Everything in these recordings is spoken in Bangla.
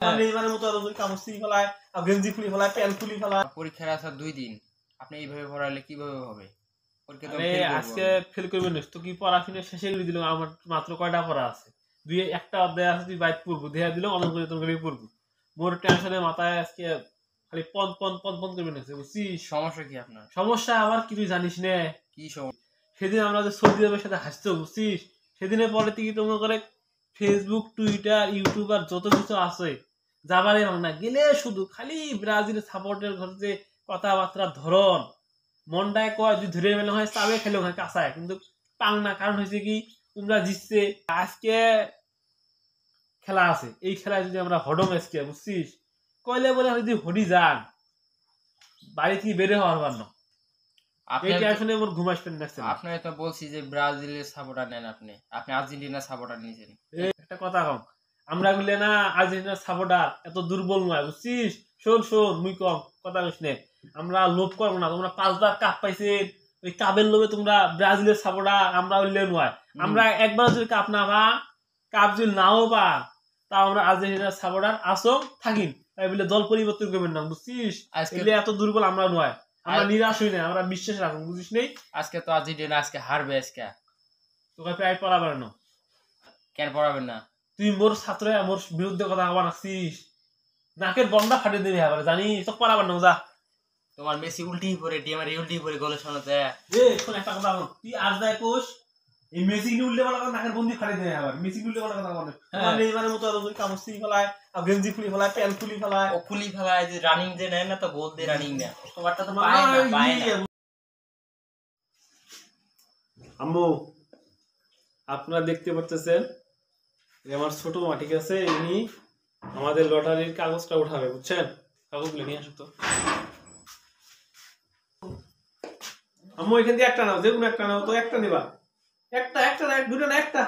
নেইমারের মতো কামড় খুলি ফেলায়, গেঞ্জি খুলি ফেলায়, প্যান্ট খুলি ফেলায়। পরীক্ষার আছে 2 দিন, আপনি এইভাবে পড়ালে কিভাবে হবে? আজকে ফেল করবে না তো কি পড়াশোনা শেষে করে দিল, আমার মাত্র কয়টা পড়া আছে, একটা অধ্যায় আছে, তুই বাইক পড়বো দেয়া দিল অনলাইন করে তোর পড়বো। মোর টেনশনে মাথায় আজকে খালি পন পন পন পন করবে না, বুঝছিস? সমস্যা কি আপনার? সমস্যা আবার কি তুই জানিস না? কি সমস্যা? সেদিন আমরা যে সৌদি আরবের সাথে হাসতো, বুঝছিস? সেদিনের পরে থেকে তোমরা করে ফেসবুক, টুইটার, ইউটিউব আর যত কিছু আছে যাবারে না গেলে শুধু খালি ব্রাজিলের সাপোর্টের ঘরে যে কথাবার্তার ধরন, মনটায় কয় যদি ধরে মেলে হয় চাবে খেলে ওখানে কাঁচায়, কিন্তু পাং না। কারণ হয়েছে কি, তোমরা জিতছে, আজকে খেলা আছে, এই খেলায় যদি আমরা হডম আজকে, বুঝছিস? কইলে বলে যদি হডি যান বাড়ি থেকে বেড়ে হওয়ার পার না, আপনার তো বলছি যে ব্রাজিলের সাপোর্টার নেন, আপনি আর্জেন্টিনার সাপোর্টার নিয়েছেন। একটা কথা কম, আমরা বললে না আর্জেন্টিনার সাপোর্টার এত দুর্বল নয়, বুঝছিস? শোন শোন, মুই কম কথা কইস নে, আমরা লোভ করবো না। তোমরা 5বার কাপ পাইছেন, ওই কাপের লোভে তোমরা ব্রাজিলের সাপোর্টার, আমরা বললে নয়। আমরা একবার যদি কাপ না পা, কাপ যদি নাও পা, তা আমরা আর্জেন্টিনার সাপোর্টার আসো থাকিন, তাই বলে দল পরিবর্তন করবেন না, বুঝছিস? এত দুর্বল আমরা নয়, আমরা নিরাশ হই না, আমরা বিশ্বাস রাখুন, বুঝিস নেই? আজকে তো আর্জেন্টিনা আজকে হারবে। আজকে তোকে প্রায় পড়াবেন না। কেন পড়াবেন না? তুই মোর ছাত্র মোর বিরুদ্ধে কথা আবার আসছিস, নাকের বন্ধা ফাটিয়ে দিবি আবার, জানিস? তো পড়াবেন না, যা। তোমার মেসি উল্টি পরে ডিএমআর উল্টি পরে গোলে শোনাতে। শোন একটা কথা বল, তুই আর যাই কোষ, এই মেসি কিনে উল্টে বলা কথা, নাকের বন্ধি ফাটিয়ে দেয় আবার। মেসি উল্টে বলা কথা বলে নেইমারের মতো কামড় খুলি ফেলায়, গেঞ্জি খুলি ফেলায়, প্যান্ট খুলি ফেলায়, ও খুলি ফেলায়, যে রানিং যে নেয় না, তো গোল দিয়ে রানিং না, তোমারটা তো পায় না। আম্মু, আপনারা দেখতে পাচ্ছেন আমার ছোট মা, ঠিক আছে? ইনি আমাদের লটারির কাগজটা উঠাবে, বুঝছেন? কাগজগুলো নিয়ে আসো তো। আম্মু, এখান দিয়ে একটা নাও, যে কোনো একটা নাও তো, একটা নিবা, একটা না, দুটো না, একটা।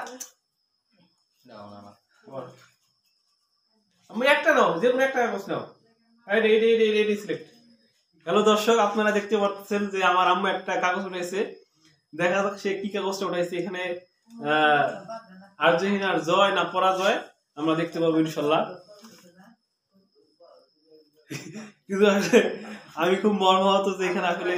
আম্মু একটা নাও, যে কোনো একটা কাগজ নাও। সিলেক্ট। হ্যালো দর্শক, আপনারা দেখতে পাচ্ছেন যে আমার আম্মু একটা কাগজ উঠাইছে, দেখা যাক সে কি কাগজটা উঠাইছে। এখানে আর্জেন্টিনার জয় না পরাজয় আমরা দেখতে পাবো ইনশাল্লাহ। কিন্তু আমি খুব মর্মাহত যে এখানে আসলে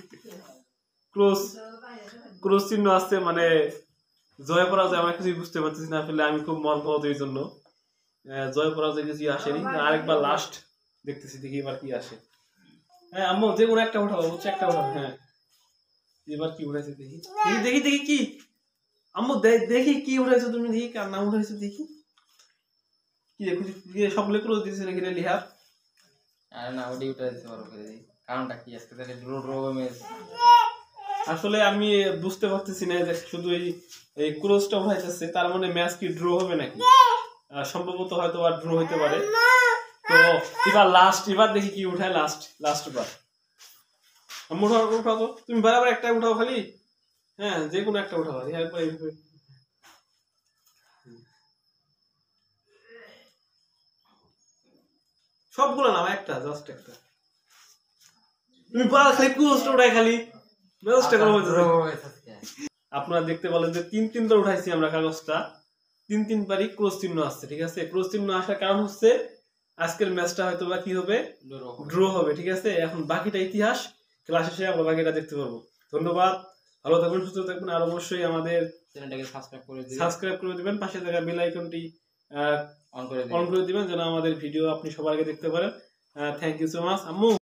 ক্রস চিহ্ন আসছে, মানে জয় পরাজয় আমার কিছুই বুঝতে পারতেছি না। আসলে আমি খুব মর্মাহত এই জন্য, জয় পরাজয় কিছু আসেনি। আরেকবার লাস্ট দেখতেছি, দেখি এবার কি আসে। হ্যাঁ আম্মু, যে কোনো একটা উঠাবো, বুঝছো? একটা উঠাবো। হ্যাঁ, এবার কি উঠাইছে দেখি, দেখি দেখি কি। আম্মু দেখি কি উঠাইছো তুমি, দেখি কার নাম উঠাইছো দেখি। কি দেখো, সবগুলো ক্লোজ দিয়েছে নাকি রে লিহা? আরে না, ওডি উঠাইছে বড় করে দিই। কারণটা কি আজকে তাহলে ড্র ম্যাচ? আসলে আমি বুঝতে পারতেছি না যে শুধু এই ক্লোজটা উঠাইছে, তার মানে ম্যাচ কি ড্র হবে নাকি? সম্ভবত হয়তো আর ড্র হইতে পারে। তো এবার লাস্ট, এবার দেখি কি উঠায় লাস্ট বার। আম্মু উঠাও তো, তুমি বারবার একটা উঠাও খালি। হ্যাঁ, যে কোনো একটা উঠাও। সবগুলো না, একটা, জাস্ট একটা। তুমি বারবার খালি ক্লোজটা উঠাই, খালি ম্যাচটা করো। আপনারা দেখতে পেলেন যে 3বার উঠাইছি আমরা কাগজটা, 3বারই ক্রস চিহ্ন আসছে, ঠিক আছে? ক্রস চিহ্ন আসার কারণ হচ্ছে আজকের ম্যাচটা হয়তো বা কি হবে, ড্র হবে, ঠিক আছে? এখন বাকিটা ইতিহাস, ক্লাস শেষে আমরা বাকিটা দেখতে পারবো। ধন্যবাদ, ভালো থাকবেন, সুস্থ থাকবেন। আর অবশ্যই আমাদের চ্যানেলটাকে সাবস্ক্রাইব করে দিবেন, পাশে থাকা বেল আইকনটি অন করে দিবেন, যেন আমাদের ভিডিও আপনি সবার আগে দেখতে পারেন। থ্যাংক ইউ সো মাচ আম্মু।